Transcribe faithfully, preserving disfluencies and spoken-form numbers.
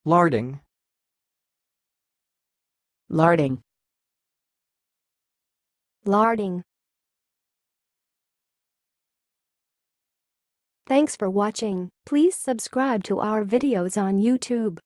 larding, larding, larding. Thanks for watching. Please subscribe to our videos on YouTube.